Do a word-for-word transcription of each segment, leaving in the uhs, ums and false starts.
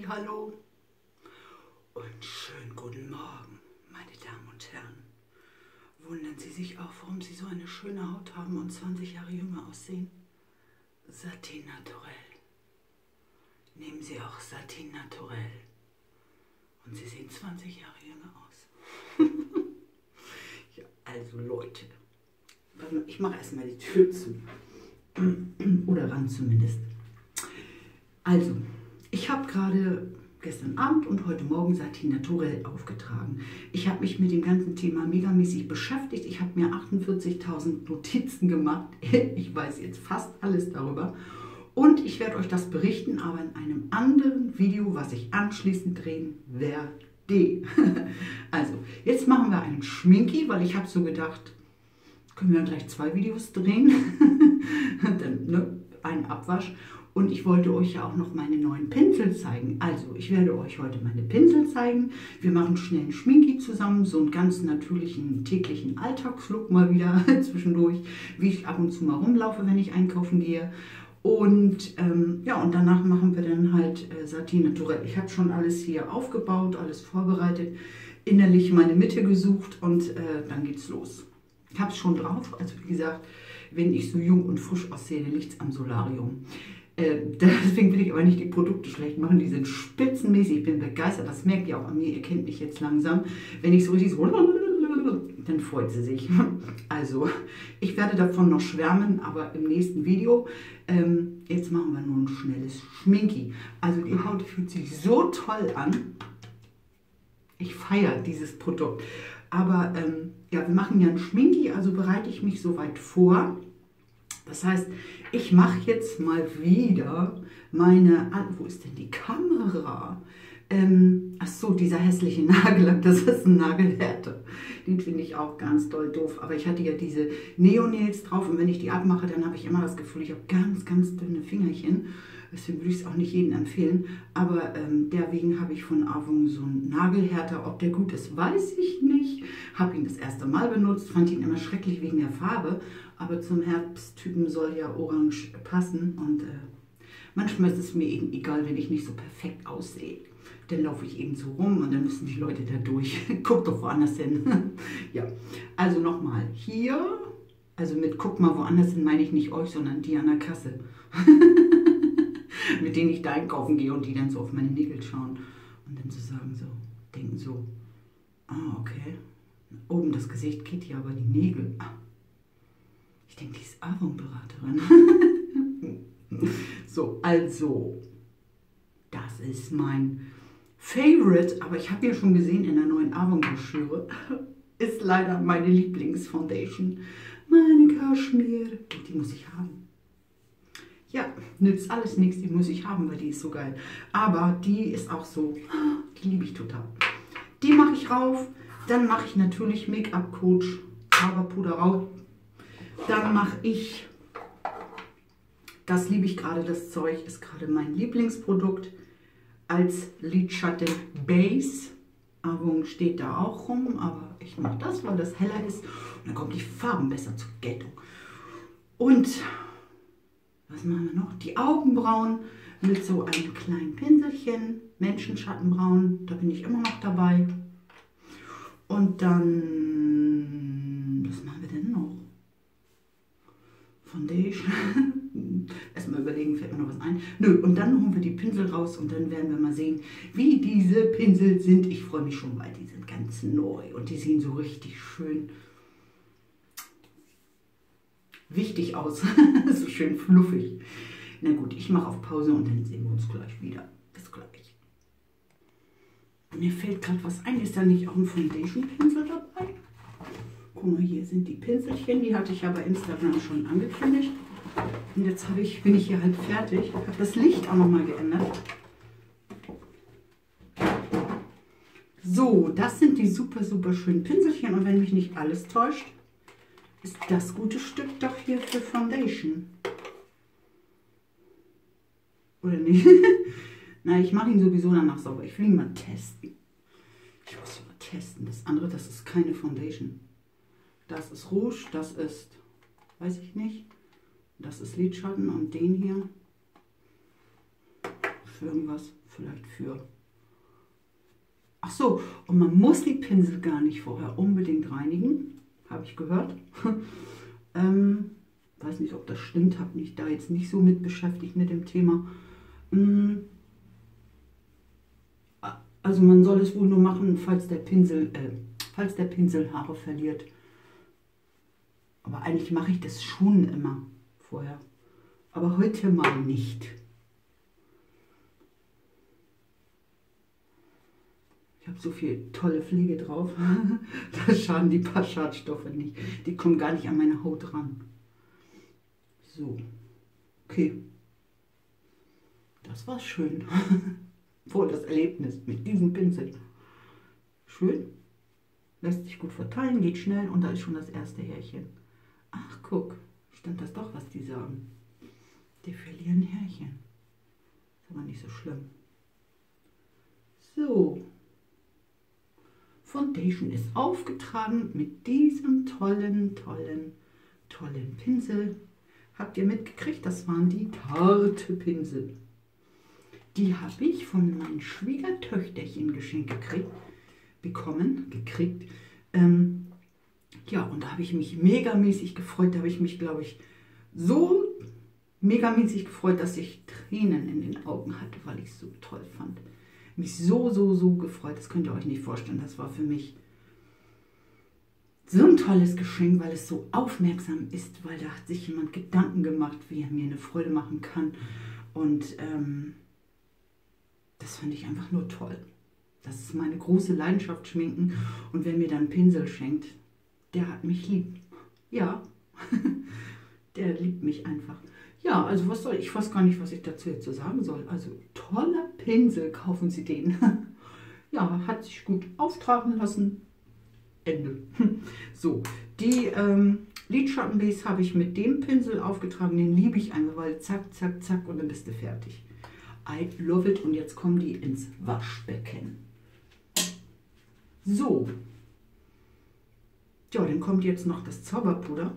Hallo und schönen guten Morgen, meine Damen und Herren. Wundern Sie sich auch, warum Sie so eine schöne Haut haben und zwanzig Jahre jünger aussehen? Satin Naturell. Nehmen Sie auch Satin Naturell und Sie sehen zwanzig Jahre jünger aus. Ja, also Leute, ich mache erstmal die Tür zu. Oder ran zumindest. Also, ich habe gerade gestern Abend und heute Morgen Satin Naturell aufgetragen. Ich habe mich mit dem ganzen Thema megamäßig beschäftigt. Ich habe mir achtundvierzigtausend Notizen gemacht. Ich weiß jetzt fast alles darüber. Und ich werde euch das berichten, aber in einem anderen Video, was ich anschließend drehen werde. Also, jetzt machen wir einen Schminki, weil ich habe so gedacht, können wir dann gleich zwei Videos drehen. Dann, ne, ein Abwasch. Und ich wollte euch ja auch noch meine neuen Pinsel zeigen. Also, ich werde euch heute meine Pinsel zeigen. Wir machen schnell einen Schminki zusammen, so einen ganz natürlichen täglichen Alltagslook mal wieder zwischendurch, wie ich ab und zu mal rumlaufe, wenn ich einkaufen gehe. Und ähm, ja, und danach machen wir dann halt äh, Satin Naturell. Ich habe schon alles hier aufgebaut, alles vorbereitet, innerlich meine Mitte gesucht und äh, dann geht's los. Ich habe es schon drauf, also wie gesagt, wenn ich so jung und frisch aussehe, liegt es am Solarium. Äh, deswegen will ich aber nicht die Produkte schlecht machen, die sind spitzenmäßig, ich bin begeistert, das merkt ihr auch an mir, ihr kennt mich jetzt langsam. Wenn ich so richtig so, dann freut sie sich. Also, ich werde davon noch schwärmen, aber im nächsten Video. Ähm, jetzt machen wir nur ein schnelles Schminki. Also die Haut fühlt sich so toll an. Ich feiere dieses Produkt. Aber ähm, ja, wir machen ja ein Schminki, also bereite ich mich soweit vor. Das heißt, ich mache jetzt mal wieder meine, wo ist denn die Kamera? Ähm, ach so, dieser hässliche Nagellack, das ist ein Nagelhärte. Den finde ich auch ganz doll doof. Aber ich hatte ja diese Neo-Nails drauf und wenn ich die abmache, dann habe ich immer das Gefühl, ich habe ganz, ganz dünne Fingerchen. Deswegen würde ich es auch nicht jedem empfehlen. Aber ähm, deswegen habe ich von Avon so einen Nagelhärter. Ob der gut ist, weiß ich nicht. Habe ihn das erste Mal benutzt, fand ihn immer schrecklich wegen der Farbe. Aber zum Herbsttypen soll ja orange passen. Und äh, manchmal ist es mir eben egal, wenn ich nicht so perfekt aussehe. Dann laufe ich eben so rum und dann müssen die Leute da durch. Guckt doch woanders hin. Ja, also nochmal. Hier, also mit guck mal woanders hin meine ich nicht euch, sondern die an der Kasse. Mit denen ich da einkaufen gehe und die dann so auf meine Nägel schauen. Und dann so sagen so, denken so, ah, okay. Oben das Gesicht geht hier, aber die Nägel. Ah. Ich denke, die ist Avon-Beraterin. So, also, das ist mein Favorite, aber ich habe ja schon gesehen in der neuen Avon-Broschüre, ist leider meine Lieblingsfoundation, meine Kaschmir. Die muss ich haben. Ja, nützt alles nichts, die muss ich haben, weil die ist so geil. Aber die ist auch so, die liebe ich total. Die mache ich rauf, dann mache ich natürlich Make-up-Coach, Zauberpuder rauf. Dann mache ich, das liebe ich gerade, das Zeug ist gerade mein Lieblingsprodukt, als Lidschatten Base. Avon steht da auch rum, aber ich mache das, weil das heller ist. Und dann kommen die Farben besser zur Geltung. Und was machen wir noch? Die Augenbrauen mit so einem kleinen Pinselchen, Menschenschattenbraun, da bin ich immer noch dabei. Und dann, was machen wir denn noch? Foundation. Erstmal überlegen, fällt mir noch was ein. Nö, und dann holen wir die Pinsel raus und dann werden wir mal sehen, wie diese Pinsel sind. Ich freue mich schon, weil die sind ganz neu und die sehen so richtig schön wichtig aus. So schön fluffig. Na gut, ich mache auf Pause und dann sehen wir uns gleich wieder. Bis gleich. Mir fällt gerade was ein. Ist da nicht auch ein Foundation-Pinsel dabei? Guck mal, hier sind die Pinselchen. Die hatte ich ja bei Instagram schon angekündigt. Und jetzt habe ich, bin ich hier halt fertig. Ich habe das Licht auch nochmal geändert. So, das sind die super, super schönen Pinselchen. Und wenn mich nicht alles täuscht, ist das gute Stück doch hier für Foundation. Oder nicht? Na, ich mache ihn sowieso danach sauber. Ich will ihn mal testen. Ich muss ihn mal testen. Das andere, das ist keine Foundation. Das ist Rouge, das ist, weiß ich nicht. Das ist Lidschatten und den hier. für irgendwas, vielleicht für... Ach so, und man muss die Pinsel gar nicht vorher unbedingt reinigen, habe ich gehört. ähm, weiß nicht, ob das stimmt, habe mich da jetzt nicht so mit beschäftigt mit dem Thema. Also man soll es wohl nur machen, falls der Pinsel, äh, falls der Pinsel Haare verliert. Aber eigentlich mache ich das schon immer vorher. Aber heute mal nicht. Ich habe so viel tolle Pflege drauf. Da schaden die paar Schadstoffe nicht. Die kommen gar nicht an meine Haut ran. So. Okay. Das war schön. Voll das Erlebnis mit diesem Pinsel. Schön. Lässt sich gut verteilen, geht schnell und da ist schon das erste Härchen. Ach, guck. Stimmt das doch, was die sagen. Die verlieren Härchen. Ist aber nicht so schlimm. So. Foundation ist aufgetragen mit diesem tollen, tollen, tollen Pinsel. Habt ihr mitgekriegt? Das waren die Tarte-Pinsel. Die habe ich von meinen Schwiegertöchterchen geschenkt gekriegt, bekommen, gekriegt. Ähm, ja, und da habe ich mich megamäßig gefreut. Da habe ich mich, glaube ich, so megamäßig gefreut, dass ich Tränen in den Augen hatte, weil ich es so toll fand. Mich so, so, so gefreut. Das könnt ihr euch nicht vorstellen. Das war für mich so ein tolles Geschenk, weil es so aufmerksam ist, weil da hat sich jemand Gedanken gemacht, wie er mir eine Freude machen kann. Und ähm, das fand ich einfach nur toll. Das ist meine große Leidenschaft, Schminken. Und wer mir dann Pinsel schenkt, der hat mich lieb. Ja, der liebt mich einfach. Ja, also was soll ich, ich weiß gar nicht, was ich dazu jetzt so sagen soll. Also toller Pinsel, kaufen Sie den. Ja, hat sich gut auftragen lassen. Ende. So, die ähm, Lidschattenbase habe ich mit dem Pinsel aufgetragen. Den liebe ich einfach, weil zack, zack, zack und dann bist du fertig. I love it. Und jetzt kommen die ins Waschbecken. So. Ja, dann kommt jetzt noch das Zauberpuder.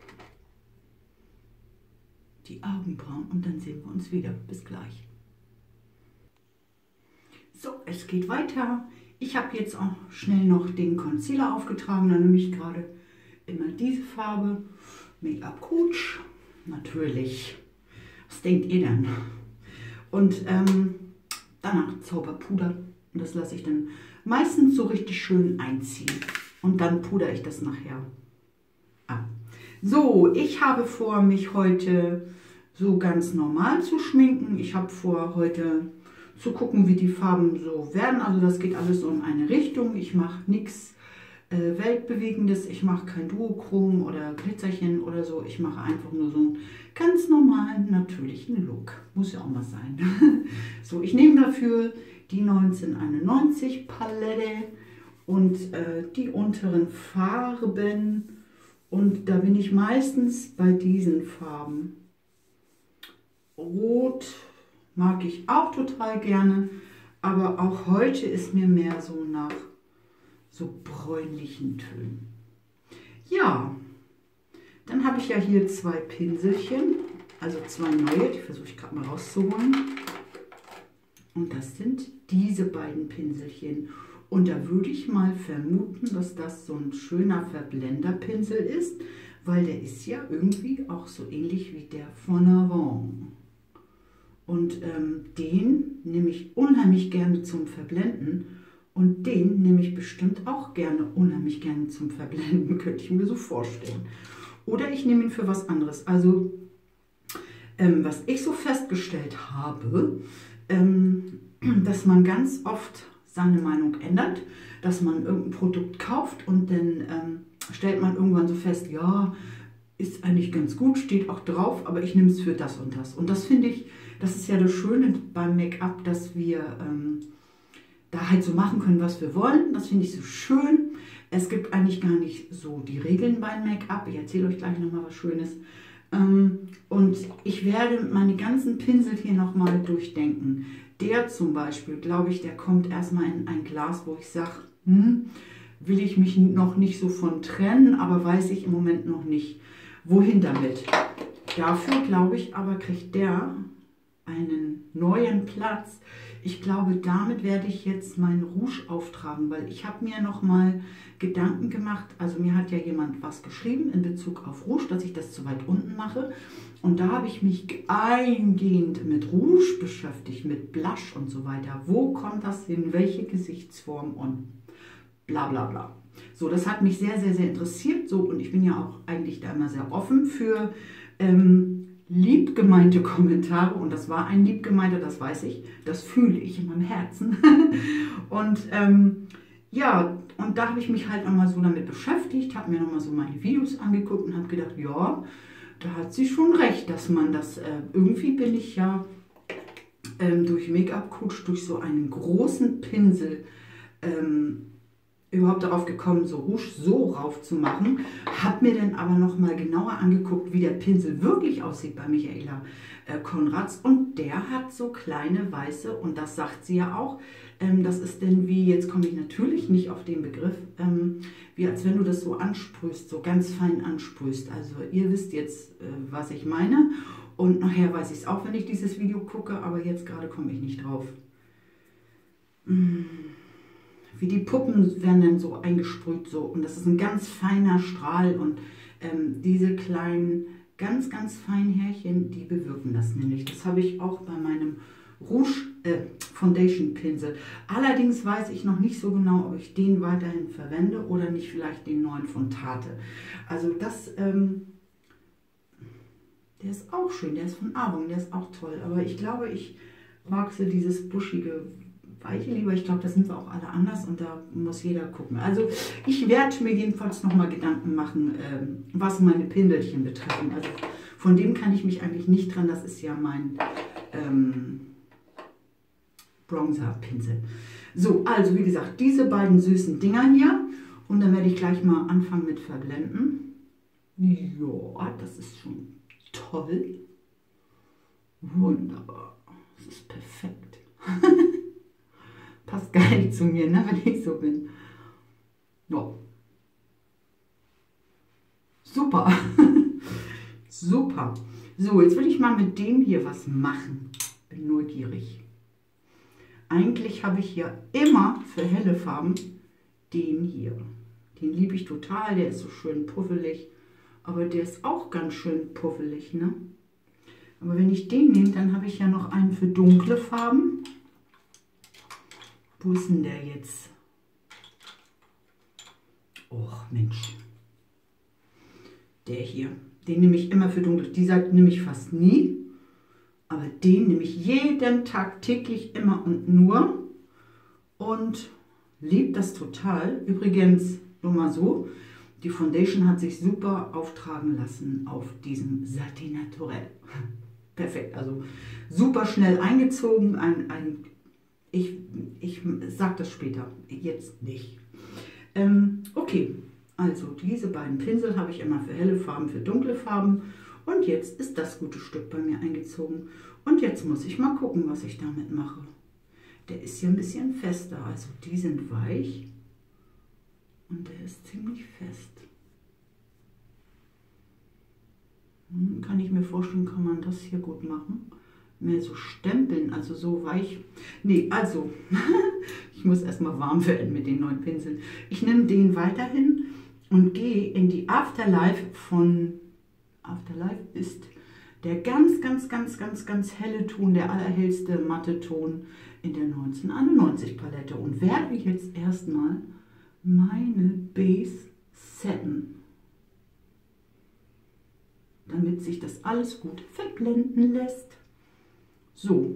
Die Augenbrauen und dann sehen wir uns wieder. Bis gleich. So, es geht weiter. Ich habe jetzt auch schnell noch den Concealer aufgetragen. Da nehme ich gerade immer diese Farbe. Make-up Coach. Natürlich. Was denkt ihr denn? Und ähm, danach Zauberpuder. Und das lasse ich dann meistens so richtig schön einziehen. Und dann pudere ich das nachher ab. So, ich habe vor, mich heute so ganz normal zu schminken. Ich habe vor, heute zu gucken, wie die Farben so werden. Also das geht alles so in eine Richtung. Ich mache nichts äh, Weltbewegendes. Ich mache kein Duochrom oder Glitzerchen oder so. Ich mache einfach nur so einen ganz normalen, natürlichen Look. Muss ja auch mal sein. So, ich nehme dafür die neunzehnhunderteinundneunzig Palette und äh, die unteren Farben. Und da bin ich meistens bei diesen Farben. Rot mag ich auch total gerne, aber auch heute ist mir mehr so nach so bräunlichen Tönen. Ja, dann habe ich ja hier zwei Pinselchen, also zwei neue, die versuche ich gerade mal rauszuholen. Und das sind diese beiden Pinselchen. Und da würde ich mal vermuten, dass das so ein schöner Verblenderpinsel ist, weil der ist ja irgendwie auch so ähnlich wie der von Avant. Und ähm, den nehme ich unheimlich gerne zum Verblenden und den nehme ich bestimmt auch gerne, unheimlich gerne zum Verblenden, könnte ich mir so vorstellen. Oder ich nehme ihn für was anderes. Also ähm, was ich so festgestellt habe, ähm, dass man ganz oft seine Meinung ändert, dass man irgendein Produkt kauft und dann ähm, stellt man irgendwann so fest, ja, ist eigentlich ganz gut, steht auch drauf, aber ich nehme es für das und das. Und das finde ich, das ist ja das Schöne beim Make-up, dass wir ähm, da halt so machen können, was wir wollen. Das finde ich so schön. Es gibt eigentlich gar nicht so die Regeln beim Make-up. Ich erzähle euch gleich nochmal was Schönes. Ähm, und ich werde meine ganzen Pinsel hier nochmal durchdenken. Der zum Beispiel, glaube ich, der kommt erstmal in ein Glas, wo ich sage, hm, will ich mich noch nicht so von trennen, aber weiß ich im Moment noch nicht, wohin damit. Dafür, glaube ich, aber kriegt der einen neuen Platz. Ich glaube, damit werde ich jetzt meinen Rouge auftragen, weil ich habe mir noch mal Gedanken gemacht, also mir hat ja jemand was geschrieben in Bezug auf Rouge, dass ich das zu weit unten mache. Und da habe ich mich eingehend mit Rouge beschäftigt, mit Blush und so weiter. Wo kommt das hin, welche Gesichtsform und bla bla bla. So, das hat mich sehr, sehr, sehr interessiert. So, und ich bin ja auch eigentlich da immer sehr offen für ähm, liebgemeinte Kommentare. Und das war ein liebgemeinter, das weiß ich. Das fühle ich in meinem Herzen. Und ähm, ja, und da habe ich mich halt einmal so damit beschäftigt, habe mir nochmal so meine Videos angeguckt und habe gedacht, ja, da hat sie schon recht, dass man das, äh, irgendwie bin ich ja ähm, durch Make-up-Coach, durch so einen großen Pinsel ähm, überhaupt darauf gekommen, so Rouge so rauf zu machen. Habe mir dann aber noch mal genauer angeguckt, wie der Pinsel wirklich aussieht bei Michaela äh, Konrads. Und der hat so kleine weiße, und das sagt sie ja auch, ähm, das ist denn wie, jetzt komme ich natürlich nicht auf den Begriff, ähm, wie als wenn du das so ansprühst, so ganz fein ansprühst. Also ihr wisst jetzt, äh, was ich meine. Und nachher weiß ich es auch, wenn ich dieses Video gucke, aber jetzt gerade komme ich nicht drauf. Mmh. Wie die Puppen werden dann so eingesprüht, so, und das ist ein ganz feiner Strahl, und ähm, diese kleinen, ganz, ganz feinen Härchen, die bewirken das nämlich. Das habe ich auch bei meinem Rouge äh, Foundation Pinsel. Allerdings weiß ich noch nicht so genau, ob ich den weiterhin verwende oder nicht vielleicht den neuen von Tarte. Also das, ähm, der ist auch schön, der ist von Avon, der ist auch toll, aber ich glaube, ich mag so dieses buschige Weiche lieber. Ich glaube, das sind wir auch alle anders, und da muss jeder gucken. Also ich werde mir jedenfalls noch mal Gedanken machen, ähm, was meine Pinselchen betreffen. Also von dem kann ich mich eigentlich nicht trennen. Das ist ja mein ähm, Bronzer-Pinsel. So, also wie gesagt, diese beiden süßen Dinger hier. Und dann werde ich gleich mal anfangen mit Verblenden. Ja, das ist schon toll. Wunderbar. Das ist perfekt. Passt gar nicht zu mir, ne, wenn ich so bin. Ja. Super. Super. So, jetzt will ich mal mit dem hier was machen. Bin neugierig. Eigentlich habe ich ja immer für helle Farben den hier. Den liebe ich total. Der ist so schön puffelig. Aber der ist auch ganz schön puffelig, ne? Aber wenn ich den nehme, dann habe ich ja noch einen für dunkle Farben. Wo ist denn der jetzt? Och, Mensch. Der hier. Den nehme ich immer für dunkel. Die Seite nehme ich fast nie. Aber den nehme ich jeden Tag, täglich, immer und nur. Und liebe das total. Übrigens, nur mal so. Die Foundation hat sich super auftragen lassen auf diesem Satin Naturel. Perfekt. Also super schnell eingezogen. Ein... ein Ich, ich sage das später, jetzt nicht. Ähm, okay, also diese beiden Pinsel habe ich immer für helle Farben, für dunkle Farben. Und jetzt ist das gute Stück bei mir eingezogen. Und jetzt muss ich mal gucken, was ich damit mache. Der ist hier ein bisschen fester, also die sind weich. Und der ist ziemlich fest. Hm, kann ich mir vorstellen, kann man das hier gut machen. Mehr so stempeln, also so weich. Nee, also, ich muss erstmal warm werden mit den neuen Pinseln. Ich nehme den weiterhin und gehe in die Afterlife von, Afterlife ist der ganz, ganz, ganz, ganz, ganz helle Ton, der allerhellste matte Ton in der neunzehnhunderteinundneunzig Palette, und werde jetzt erstmal meine Base setten, damit sich das alles gut verblenden lässt. So,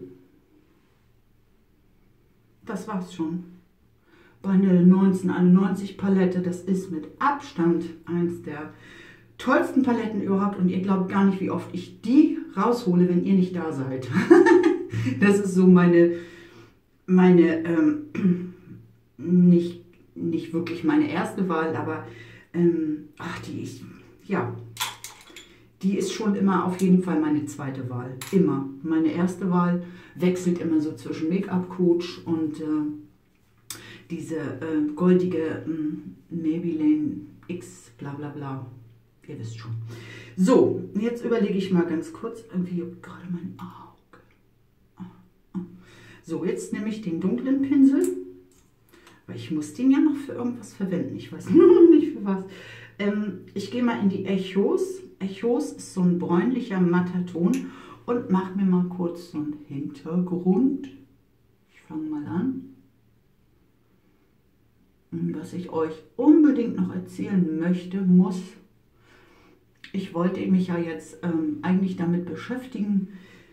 das war's schon. Bei einer neunzehnhunderteinundneunzig Palette, das ist mit Abstand eins der tollsten Paletten überhaupt, und ihr glaubt gar nicht, wie oft ich die raushole, wenn ihr nicht da seid. Das ist so meine, meine ähm, nicht, nicht wirklich meine erste Wahl, aber ähm, ach, die ich, ja, die ist schon immer auf jeden Fall meine zweite Wahl. Immer. Meine erste Wahl wechselt immer so zwischen Make-up-Coach und äh, diese äh, goldige äh, Maybelline X bla bla bla. Ihr wisst schon. So, jetzt überlege ich mal ganz kurz, irgendwie gerade mein Auge. So, jetzt nehme ich den dunklen Pinsel, weil ich muss den ja noch für irgendwas verwenden. Ich weiß noch nicht für was. Ähm, ich gehe mal in die Echos. Echos ist so ein bräunlicher, matter Ton und mache mir mal kurz so einen Hintergrund. Ich fange mal an. Was ich euch unbedingt noch erzählen möchte, muss, ich wollte mich ja jetzt ähm, eigentlich damit beschäftigen,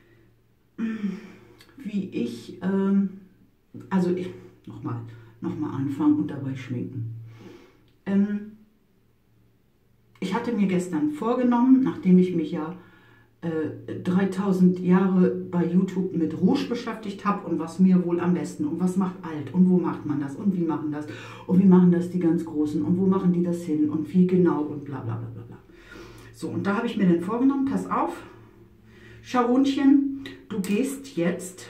wie ich, ähm, also ich, nochmal, nochmal anfangen und dabei schminken. Ähm, ich hatte mir gestern vorgenommen, nachdem ich mich ja äh, dreitausend Jahre bei YouTube mit Rouge beschäftigt habe und was mir wohl am besten und was macht alt und wo macht man das und wie machen das und wie machen das die ganz Großen und wo machen die das hin und wie genau und bla bla bla bla bla. So, und da habe ich mir dann vorgenommen, pass auf, Charonchen, du gehst jetzt,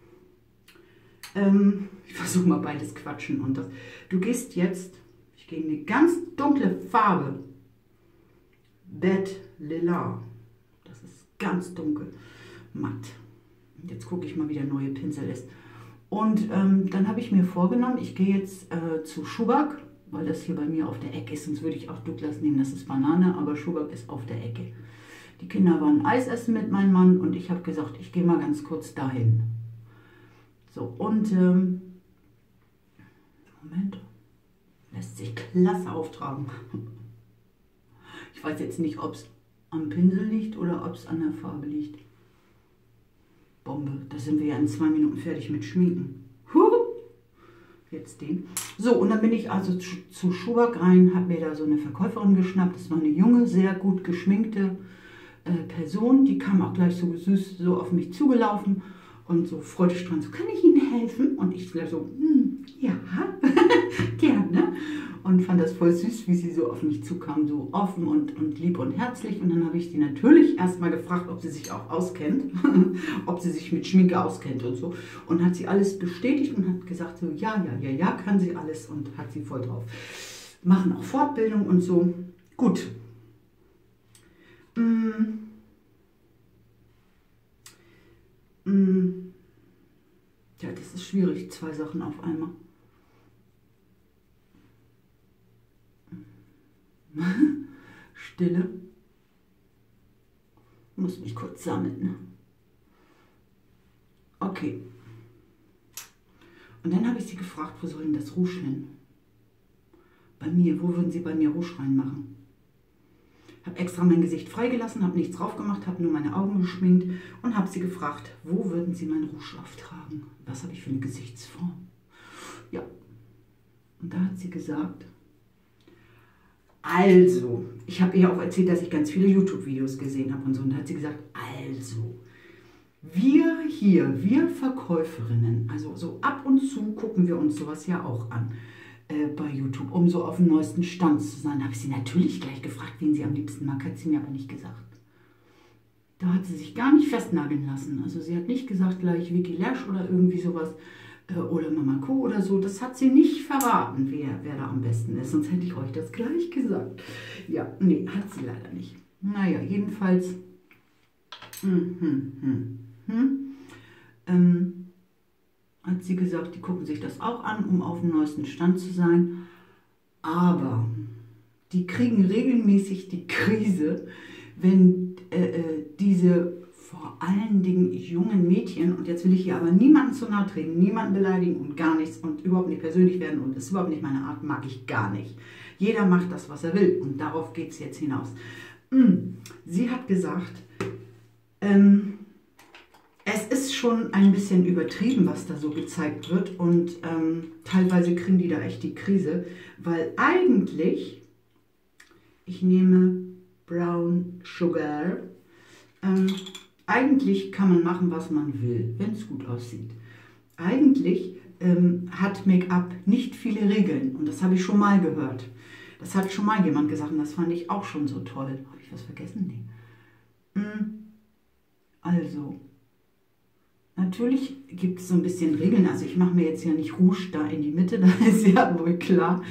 ähm, ich versuche mal beides quatschen und das, du gehst jetzt, ich gehe in eine ganz dunkle Farbe, Bad Lila, das ist ganz dunkel, matt. Und jetzt gucke ich mal, wie der neue Pinsel ist. Und ähm, dann habe ich mir vorgenommen, ich gehe jetzt äh, zu Schuhbag, weil das hier bei mir auf der Ecke ist, sonst würde ich auch Douglas nehmen, das ist Banane, aber Schuhbag ist auf der Ecke. Die Kinder waren Eis essen mit meinem Mann und ich habe gesagt, ich gehe mal ganz kurz dahin. So, und ähm, Moment, lässt sich klasse auftragen. Ich weiß jetzt nicht, ob es am Pinsel liegt oder ob es an der Farbe liegt. Bombe, da sind wir ja in zwei Minuten fertig mit Schminken. Huhu. Jetzt den. So, und dann bin ich also zu, zu Schuhbag rein, habe mir da so eine Verkäuferin geschnappt. Das war eine junge, sehr gut geschminkte äh, Person. Die kam auch gleich so süß so auf mich zugelaufen und so freudestrahlend, so, kann ich Ihnen helfen? Und ich so, hm, ja, gerne. Und fand das voll süß, wie sie so auf mich zukam, so offen und, und lieb und herzlich. Und dann habe ich sie natürlich erstmal gefragt, ob sie sich auch auskennt, ob sie sich mit Schminke auskennt und so. Und hat sie alles bestätigt und hat gesagt, so ja, ja, ja, ja, kann sie alles und hat sie voll drauf. Machen auch Fortbildung und so. Gut. Mm. Mm. Ja, das ist schwierig, zwei Sachen auf einmal. Stille. Muss mich kurz sammeln. Okay. Und dann habe ich sie gefragt, wo soll denn das Rouge hin? Bei mir, wo würden Sie bei mir Rouge reinmachen? Habe extra mein Gesicht freigelassen, habe nichts drauf gemacht, habe nur meine Augen geschminkt und habe sie gefragt, wo würden Sie mein Rouge auftragen? Was habe ich für eine Gesichtsform? Ja. Und da hat sie gesagt, also, ich habe ihr auch erzählt, dass ich ganz viele YouTube-Videos gesehen habe und so. Und da hat sie gesagt, also, wir hier, wir Verkäuferinnen, also so ab und zu gucken wir uns sowas ja auch an äh, bei YouTube, um so auf dem neuesten Stand zu sein. Da habe ich sie natürlich gleich gefragt, wen sie am liebsten mag, hat sie mir aber nicht gesagt. Da hat sie sich gar nicht festnageln lassen. Also sie hat nicht gesagt gleich Vicky Lash oder irgendwie sowas. Oder Mama Co. oder so, das hat sie nicht verraten, wer, wer da am besten ist, sonst hätte ich euch das gleich gesagt. Ja, nee, hat sie leider nicht. Naja, jedenfalls hm, hm, hm, hm, ähm, hat sie gesagt, die gucken sich das auch an, um auf dem neuesten Stand zu sein, aber die kriegen regelmäßig die Krise, wenn äh, diese vor allen Dingen jungen Mädchen, und jetzt will ich hier aber niemanden zu nahe treten, niemanden beleidigen und gar nichts und überhaupt nicht persönlich werden und das ist überhaupt nicht meine Art, mag ich gar nicht. Jeder macht das, was er will und darauf geht es jetzt hinaus. Sie hat gesagt, ähm, es ist schon ein bisschen übertrieben, was da so gezeigt wird und ähm, teilweise kriegen die da echt die Krise, weil eigentlich, ich nehme Brown Sugar, ähm, eigentlich kann man machen, was man will, wenn es gut aussieht. Eigentlich ähm, hat Make-up nicht viele Regeln und das habe ich schon mal gehört. Das hat schon mal jemand gesagt und das fand ich auch schon so toll. Habe ich was vergessen? Nee. Also, natürlich gibt es so ein bisschen Regeln. Also ich mache mir jetzt ja nicht Rouge da in die Mitte, da ist ja wohl klar.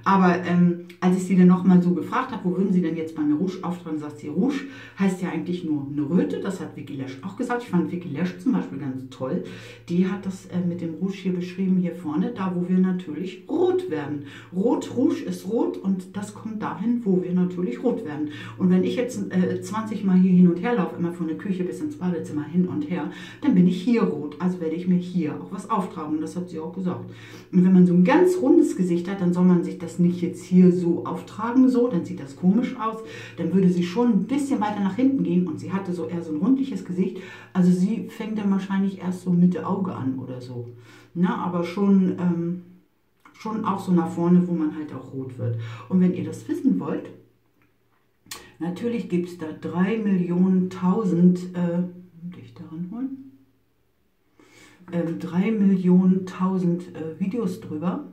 Aber ähm, als ich sie dann nochmal so gefragt habe, wo würden Sie denn jetzt bei mir Rouge auftragen, sagt sie, Rouge heißt ja eigentlich nur eine Röte. Das hat Vicky Lesch auch gesagt. Ich fand Vicky Lesch zum Beispiel ganz toll. Die hat das äh, mit dem Rouge hier beschrieben, hier vorne, da wo wir natürlich rot werden. Rot, Rouge ist rot und das kommt dahin, wo wir natürlich rot werden. Und wenn ich jetzt äh, zwanzig Mal hier hin und her laufe, immer von der Küche bis ins Badezimmer hin und her, dann bin ich hier rot. Also werde ich mir hier auch was auftragen. Und das hat sie auch gesagt. Und wenn man so ein ganz rundes Gesicht hat, dann soll man sich das nicht jetzt hier so auftragen, so, dann sieht das komisch aus. Dann würde sie schon ein bisschen weiter nach hinten gehen und sie hatte so eher so ein rundliches Gesicht. Also sie fängt dann wahrscheinlich erst so Mitte Auge an oder so. Na, aber schon, ähm, schon auch so nach vorne, wo man halt auch rot wird. Und wenn ihr das wissen wollt, natürlich gibt es da drei Millionen tausend, äh, dich daran holen? Ähm, drei Millionen tausend äh, Videos drüber.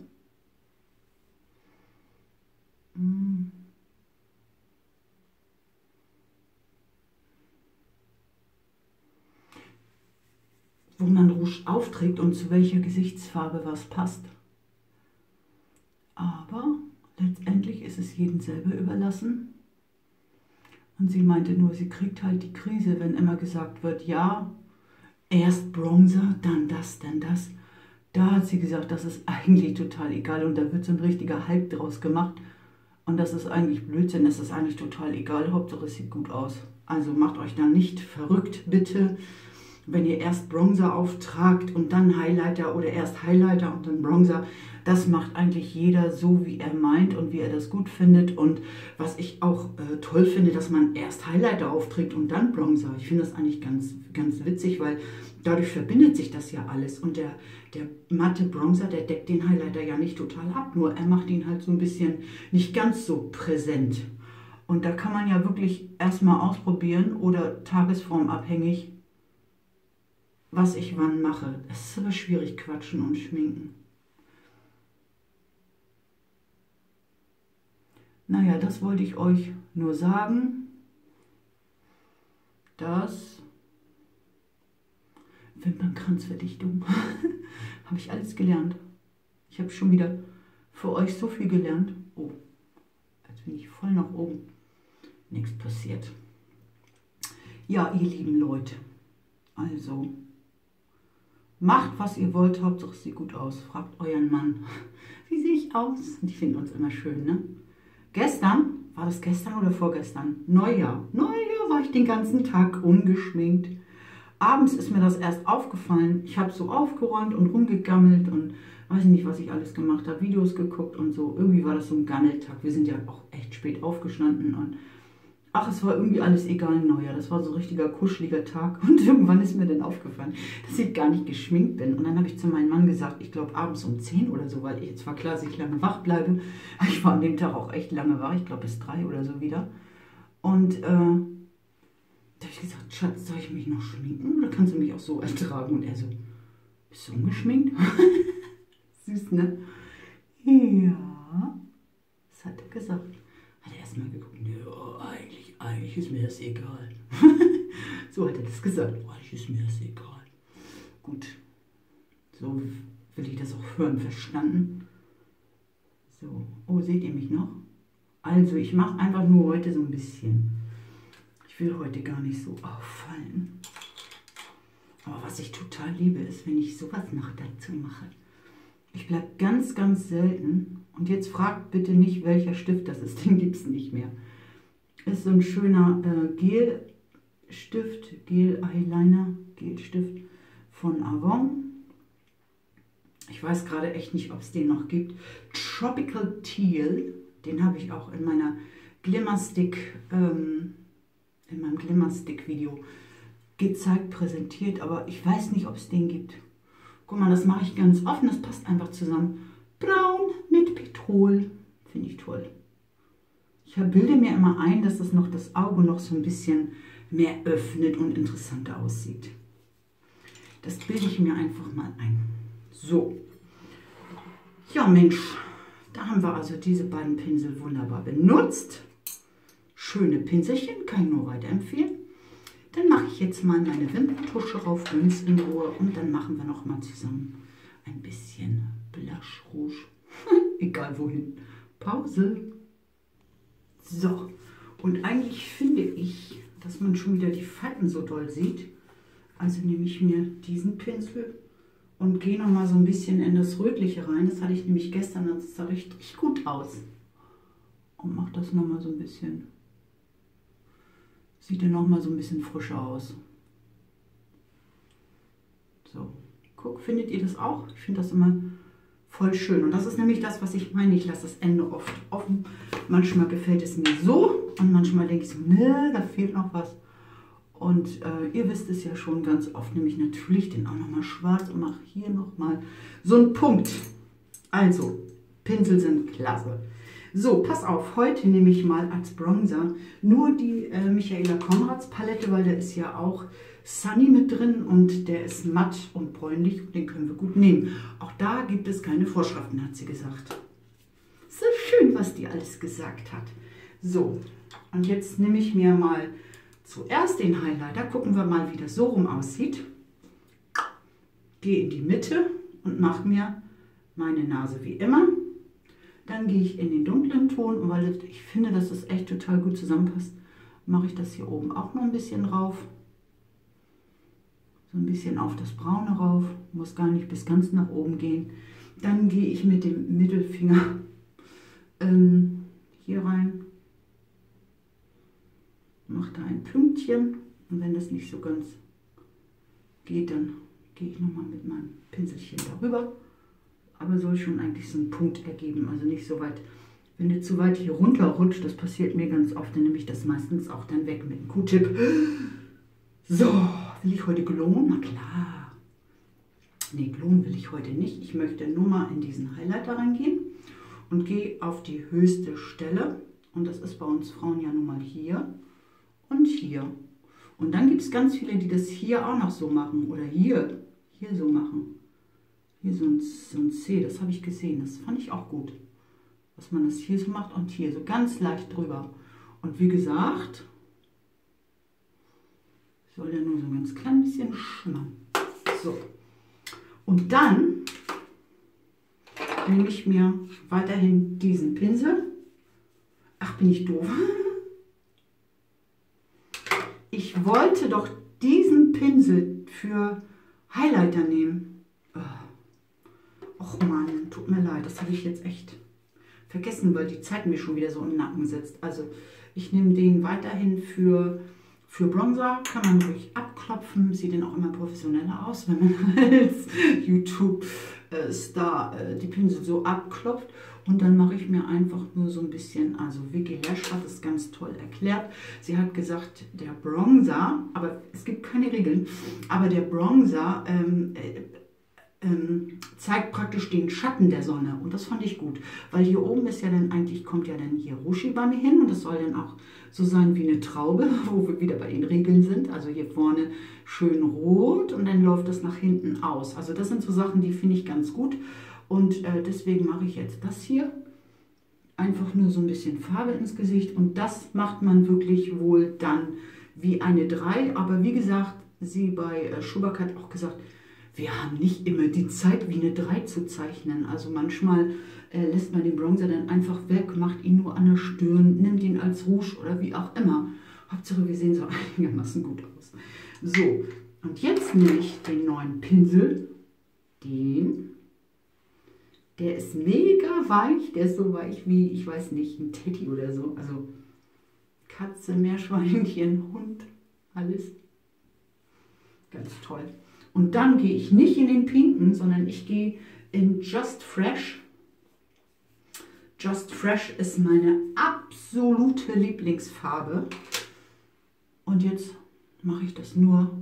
Hm. Wo man Rouge aufträgt und zu welcher Gesichtsfarbe was passt. Aber letztendlich ist es jedem selber überlassen. Und sie meinte nur, sie kriegt halt die Krise, wenn immer gesagt wird, ja, erst Bronzer, dann das, dann das. Da hat sie gesagt, das ist eigentlich total egal und da wird so ein richtiger Hype draus gemacht. Und das ist eigentlich Blödsinn, das ist eigentlich total egal, Hauptsache es sieht gut aus. Also macht euch da nicht verrückt, bitte. Wenn ihr erst Bronzer auftragt und dann Highlighter oder erst Highlighter und dann Bronzer, das macht eigentlich jeder so, wie er meint und wie er das gut findet. Und was ich auch äh, toll finde, dass man erst Highlighter aufträgt und dann Bronzer. Ich finde das eigentlich ganz, ganz witzig, weil dadurch verbindet sich das ja alles. Und der, der matte Bronzer, der deckt den Highlighter ja nicht total ab, nur er macht ihn halt so ein bisschen nicht ganz so präsent. Und da kann man ja wirklich erstmal ausprobieren oder tagesformabhängig, was ich wann mache. Es ist aber schwierig, quatschen und schminken. Naja, das wollte ich euch nur sagen. Das Wimpernkranzverdichtung habe ich alles gelernt. Ich habe schon wieder für euch so viel gelernt. Oh, jetzt bin ich voll nach oben. Nichts passiert. Ja, ihr lieben Leute, also macht, was ihr wollt, Hauptsache es sieht gut aus. Fragt euren Mann, wie sehe ich aus? Die finden uns immer schön, ne? Gestern, war das gestern oder vorgestern? Neujahr. Neujahr war ich den ganzen Tag ungeschminkt. Abends ist mir das erst aufgefallen. Ich habe so aufgeräumt und rumgegammelt und weiß nicht, was ich alles gemacht habe. Videos geguckt und so. Irgendwie war das so ein Gammeltag. Wir sind ja auch echt spät aufgestanden und ach, es war irgendwie alles egal, Neujahr. Das war so ein richtiger kuscheliger Tag. Und irgendwann ist mir dann aufgefallen, dass ich gar nicht geschminkt bin. Und dann habe ich zu meinem Mann gesagt, ich glaube abends um zehn oder so, weil ich jetzt war klar, dass ich lange wach bleibe. Ich war an dem Tag auch echt lange wach, ich glaube bis drei oder so wieder. Und äh, da habe ich gesagt, Schatz, soll ich mich noch schminken oder kannst du mich auch so ertragen? Und er so, bist du ungeschminkt? Süß, ne? Ja, das hat er gesagt. Hat er erstmal geguckt, ja, eigentlich, eigentlich ist mir das egal. So hat er das gesagt, eigentlich ist mir das egal. Gut, so will ich das auch hören, verstanden? So, oh, seht ihr mich noch? Also, ich mache einfach nur heute so ein bisschen. Ich will heute gar nicht so auffallen. Aber was ich total liebe, ist, wenn ich sowas noch dazu mache. Ich bleibe ganz, ganz selten. Und jetzt fragt bitte nicht, welcher Stift das ist. Den gibt es nicht mehr. Ist so ein schöner äh, Gelstift, Gel-Eyeliner, Gelstift von Avon. Ich weiß gerade echt nicht, ob es den noch gibt. Tropical Teal. Den habe ich auch in meiner Glimmerstick, ähm, in meinem Glimmerstick-Video gezeigt, präsentiert. Aber ich weiß nicht, ob es den gibt. Guck mal, das mache ich ganz offen. Das passt einfach zusammen. Braun mit Petrol. Finde ich toll. Ich bilde mir immer ein, dass das noch das Auge noch so ein bisschen mehr öffnet und interessanter aussieht. Das bilde ich mir einfach mal ein. So. Ja, Mensch. Da haben wir also diese beiden Pinsel wunderbar benutzt. Schöne Pinselchen, kann ich nur weiterempfehlen. Dann mache ich jetzt mal meine Wimperntusche rauf, ganz in Ruhe. Und dann machen wir noch mal zusammen ein bisschen Blush Rouge. Egal wohin. Pause. So, und eigentlich finde ich, dass man schon wieder die Falten so doll sieht. Also nehme ich mir diesen Pinsel und gehe nochmal so ein bisschen in das Rötliche rein. Das hatte ich nämlich gestern, das sah richtig gut aus. Und mache das nochmal so ein bisschen. Sieht dann nochmal so ein bisschen frischer aus. So, guck, findet ihr das auch? Ich finde das immer voll schön. Und das ist nämlich das, was ich meine. Ich lasse das Ende oft offen. Manchmal gefällt es mir so und manchmal denke ich so, ne, da fehlt noch was. Und äh, ihr wisst es ja schon ganz oft, nämlich natürlich den auch nochmal schwarz und mache hier nochmal so einen Punkt. Also, Pinsel sind klasse. So, pass auf, heute nehme ich mal als Bronzer nur die äh, Michaela Konrads Palette, weil da ist ja auch Sunny mit drin und der ist matt und bräunlich und den können wir gut nehmen. Auch da gibt es keine Vorschriften, hat sie gesagt. So schön, was die alles gesagt hat. So, und jetzt nehme ich mir mal zuerst den Highlighter, gucken wir mal, wie das so rum aussieht. Gehe in die Mitte und mache mir meine Nase wie immer. Dann gehe ich in den dunklen Ton und weil ich finde, dass das echt total gut zusammenpasst, mache ich das hier oben auch noch ein bisschen drauf. So ein bisschen auf das Braune rauf, muss gar nicht bis ganz nach oben gehen. Dann gehe ich mit dem Mittelfinger ähm, hier rein, mache da ein Pünktchen und wenn das nicht so ganz geht, dann gehe ich nochmal mit meinem Pinselchen darüber. Aber soll schon eigentlich so einen Punkt ergeben, also nicht so weit. Wenn der zu weit hier runter rutscht, das passiert mir ganz oft, dann nehme ich das meistens auch dann weg mit dem Q-Tip. So, will ich heute glowen? Na klar. Nee, glowen will ich heute nicht. Ich möchte nur mal in diesen Highlighter reingehen und gehe auf die höchste Stelle. Und das ist bei uns Frauen ja nun mal hier und hier. Und dann gibt es ganz viele, die das hier auch noch so machen oder hier, hier so machen. Hier so ein, so ein C, das habe ich gesehen, das fand ich auch gut. Dass man das hier so macht und hier so ganz leicht drüber. Und wie gesagt, soll ja nur so ein ganz klein bisschen schimmern. So. Und dann nehme ich mir weiterhin diesen Pinsel. Ach, bin ich doof. Ich wollte doch diesen Pinsel für Highlighter nehmen. Och Mann, tut mir leid, das habe ich jetzt echt vergessen, weil die Zeit mir schon wieder so im Nacken sitzt. Also ich nehme den weiterhin für, für Bronzer, kann man ruhig abklopfen, sieht dann auch immer professioneller aus, wenn man als YouTube-Star äh, die Pinsel so abklopft. Und dann mache ich mir einfach nur so ein bisschen, also Vicky Lash hat es ganz toll erklärt. Sie hat gesagt, der Bronzer, aber es gibt keine Regeln, aber der Bronzer ähm, äh, Ähm, zeigt praktisch den Schatten der Sonne und das fand ich gut, weil hier oben ist ja dann eigentlich, kommt ja dann hier Rushi bei mir hin und das soll dann auch so sein wie eine Traube, wo wir wieder bei den Regeln sind, also hier vorne schön rot und dann läuft das nach hinten aus, also das sind so Sachen, die finde ich ganz gut und äh, deswegen mache ich jetzt das hier, einfach nur so ein bisschen Farbe ins Gesicht und das macht man wirklich wohl dann wie eine drei, aber wie gesagt, sie bei äh, Schuberg hat auch gesagt, wir haben nicht immer die Zeit, wie eine drei zu zeichnen. Also manchmal äh, lässt man den Bronzer dann einfach weg, macht ihn nur an der Stirn, nimmt ihn als Rouge oder wie auch immer. Hauptsache, wir sehen so einigermaßen gut aus. So, und jetzt nehme ich den neuen Pinsel. Den. Der ist mega weich. Der ist so weich wie, ich weiß nicht, ein Teddy oder so. Also Katze, Meerschweinchen, Hund, alles. Ganz toll. Und dann gehe ich nicht in den pinken, sondern ich gehe in Just Fresh. Just Fresh ist meine absolute Lieblingsfarbe. Und jetzt mache ich das nur.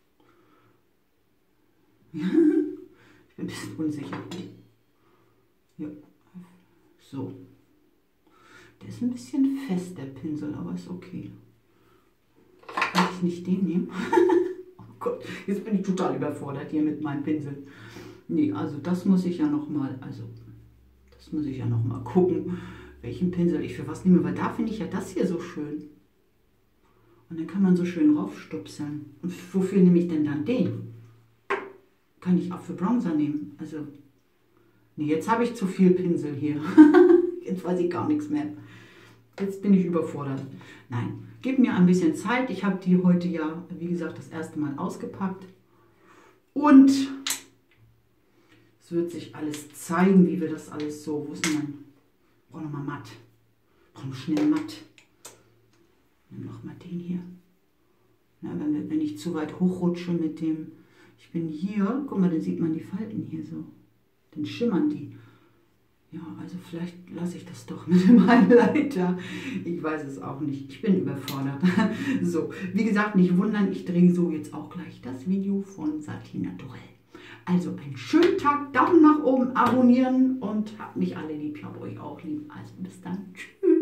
Ich bin ein bisschen unsicher. Ja. So. Der ist ein bisschen fest, der Pinsel, aber ist okay. Kann ich nicht den nehmen? Gott, jetzt bin ich total überfordert hier mit meinem Pinsel. Nee, also das muss ich ja noch mal, also das muss ich ja noch mal gucken, welchen Pinsel ich für was nehme, weil da finde ich ja das hier so schön. Und dann kann man so schön raufstupseln. Und wofür nehme ich denn dann den? Kann ich auch für Bronzer nehmen. Also, nee, jetzt habe ich zu viel Pinsel hier. Jetzt weiß ich gar nichts mehr. Jetzt bin ich überfordert. Nein, gib mir ein bisschen Zeit. Ich habe die heute ja, wie gesagt, das erste Mal ausgepackt. Und es wird sich alles zeigen, wie wir das alles so... Wo ist denn mein... Ich brauche nochmal matt. Ich brauche schnell matt. Nimm nochmal den hier. Na, wenn, wir, wenn ich zu weit hochrutsche mit dem... Ich bin hier, guck mal, dann sieht man die Falten hier so. Dann schimmern die. Ja, also vielleicht lasse ich das doch mit dem Highlighter. Ich weiß es auch nicht. Ich bin überfordert. So, wie gesagt, nicht wundern, ich drehe so jetzt auch gleich das Video von Satin Naturell. Also einen schönen Tag, Daumen nach oben, abonnieren und habt mich alle lieb. Ich habe euch auch lieb. Also bis dann. Tschüss.